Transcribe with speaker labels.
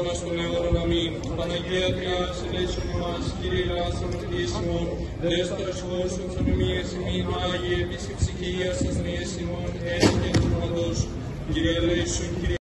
Speaker 1: αιώνας των αιώνων. Αμήν. Παναγία Τριάς, ελέησον ημάς, Κύριε Ιεράς αμαρτίας ημών, δεύτερος χώρσον θανομίας ημίν, Άγιε επίσης ψυχίας ασθενείας ημών, έτσι και του παντός. Κύριε ελέησον, Κύριε